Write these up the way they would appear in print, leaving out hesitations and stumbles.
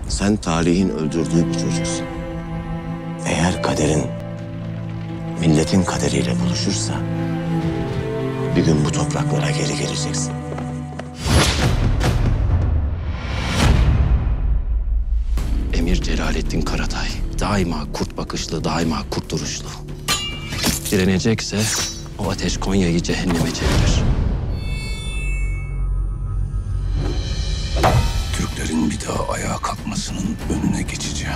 Sen tarihin öldürdüğü bir çocuksun. Eğer kaderin milletin kaderiyle buluşursa bir gün bu topraklara geri geleceksin. Emir Celalettin Karatay daima kurt bakışlı, daima kurt duruşlu. Direnecekse o ateş Konya'yı cehenneme çevirir. Türklerin bir daha ayağa kalkmasının önüne geçeceğim.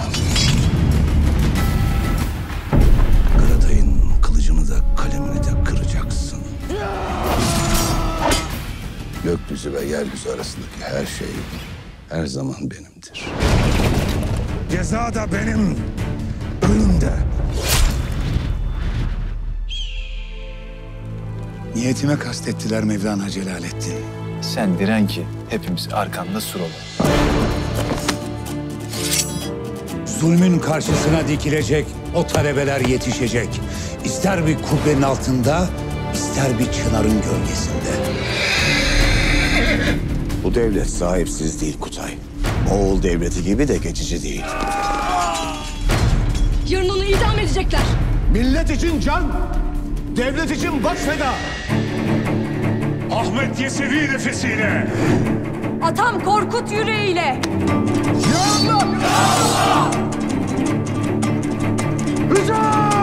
Karatay'ın kılıcını da kalemini de kıracaksın. Gökyüzü ve yeryüzü arasındaki her şey her zaman benimdir. Ceza da benim, ölüm de. Niyetime kastettiler Mevlana Celalettin. Sen diren ki hepimiz arkanda suralım. Zulmün karşısına dikilecek o talebeler yetişecek. İster bir kubbenin altında, ister bir çınarın gölgesinde. Bu devlet sahipsiz değil Kutay. Moğol devleti gibi de geçici değil. Yarın onu idam edecekler. Millet için can, devlet için baş feda. Ahmet Yesevi nefesiyle. Atam Korkut yüreğiyle. Ya Allah! Ya Allah! Hücum!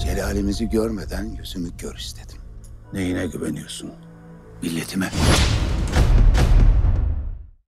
Celalimizi görmeden yüzümü gör istedim. Neyine güveniyorsun? Milletime.